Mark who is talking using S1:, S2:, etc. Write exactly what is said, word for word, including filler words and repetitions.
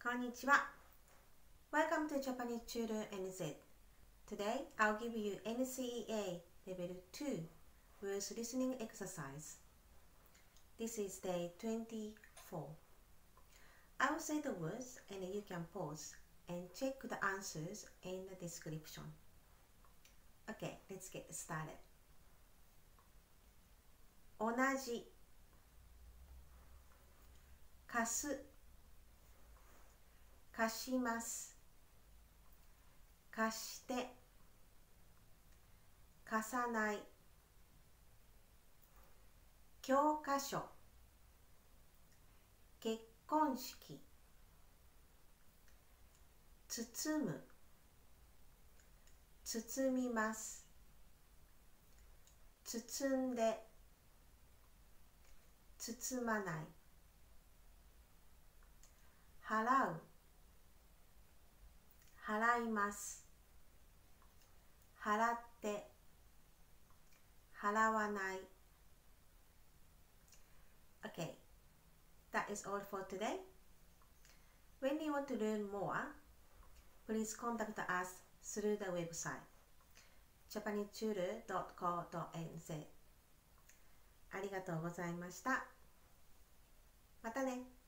S1: こんにちは。Welcome to Japanese Tutor エヌゼット. Today, I'll give you エヌシーイーエーLevel two Words Listening Exercise. This is day twenty-four. I will say the words and you can pause and check the answers in the description. Okay, let's get started. 同じ、貸す、貸します、貸して、貸さない、教科書、結婚式、包む、包みます、包んで、包まない、払う、払います、払って、払わない。Okay, that is all for today. When you want to learn more, please contact us through the website japanese tutor dot co dot n z. ありがとうございました。またね。